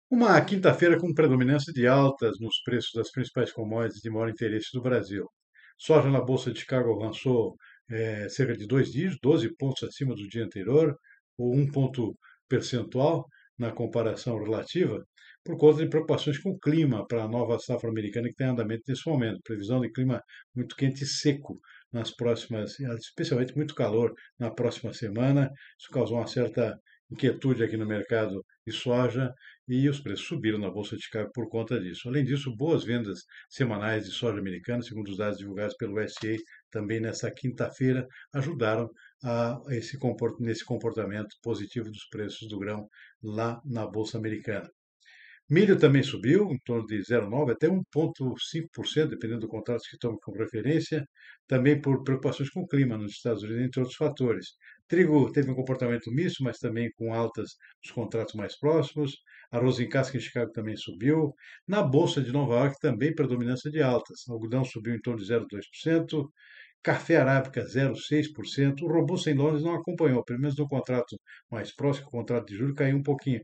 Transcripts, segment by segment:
Uma quinta-feira com predominância de altas nos preços das principais commodities de maior interesse do Brasil. Soja na Bolsa de Chicago avançou cerca de 2 dígitos, 12 pontos acima do dia anterior, ou 1 ponto percentual na comparação relativa, por conta de preocupações com o clima para a nova safra americana que tem andamento nesse momento. Previsão de clima muito quente e seco nas próximas, especialmente muito calor na próxima semana. Isso causou uma certa inquietude aqui no mercado de soja e os preços subiram na Bolsa de Chicago por conta disso. Além disso, boas vendas semanais de soja americana, segundo os dados divulgados pelo USDA também nessa quinta-feira, ajudaram nesse comportamento positivo dos preços do grão lá na Bolsa Americana. Milho também subiu, em torno de 0,9% até 1,5%, dependendo do contrato que tome como referência, também por preocupações com o clima nos Estados Unidos, entre outros fatores. Trigo teve um comportamento misto, mas também com altas nos contratos mais próximos. Arroz em casca em Chicago também subiu. Na Bolsa de Nova York também predominância de altas. O algodão subiu em torno de 0,2%. Café arábica 0,6%. O robusto em Londres não acompanhou, pelo menos no contrato mais próximo, o contrato de julho caiu um pouquinho,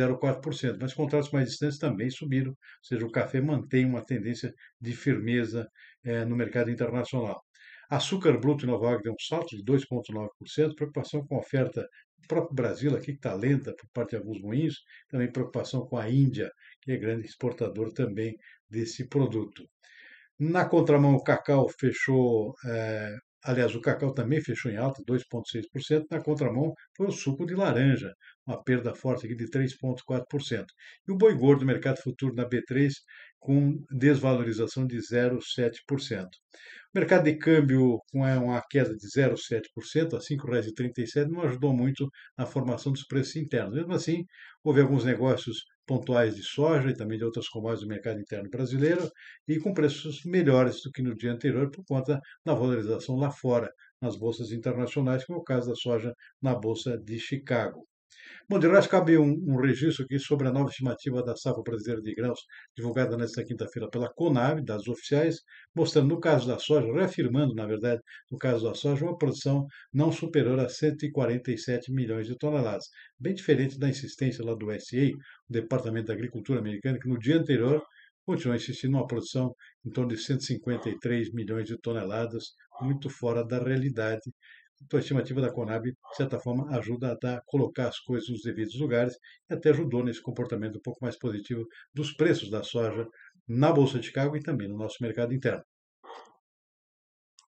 0,4%, mas contratos mais distantes também subiram, ou seja, o café mantém uma tendência de firmeza no mercado internacional. Açúcar bruto em Nova York deu um salto de 2,9%, preocupação com a oferta do próprio Brasil aqui, que está lenta por parte de alguns moinhos, também preocupação com a Índia, que é grande exportador também desse produto. Na contramão, o cacau fechou, aliás, o cacau também fechou em alta, 2,6%. Na contramão, foi o suco de laranja, uma perda forte aqui de 3,4%. E o boi gordo, mercado futuro na B3, com desvalorização de 0,7%. O mercado de câmbio com uma queda de 0,7% a R$ 5,37, não ajudou muito na formação dos preços internos. Mesmo assim, houve alguns negócios pontuais de soja e também de outras commodities do mercado interno brasileiro e com preços melhores do que no dia anterior por conta da valorização lá fora, nas bolsas internacionais, como é o caso da soja na Bolsa de Chicago. Bom, de resto, cabe um registro aqui sobre a nova estimativa da safra brasileira de grãos, divulgada nesta quinta-feira pela Conab, dados oficiais, mostrando, no caso da soja, reafirmando, na verdade, no caso da soja, uma produção não superior a 147 milhões de toneladas. Bem diferente da insistência lá do USDA, o Departamento da Agricultura americano, que no dia anterior continua insistindo numa produção em torno de 153 milhões de toneladas, muito fora da realidade. Então, a estimativa da Conab, de certa forma, ajuda a colocar as coisas nos devidos lugares e até ajudou nesse comportamento um pouco mais positivo dos preços da soja na Bolsa de Chicago e também no nosso mercado interno.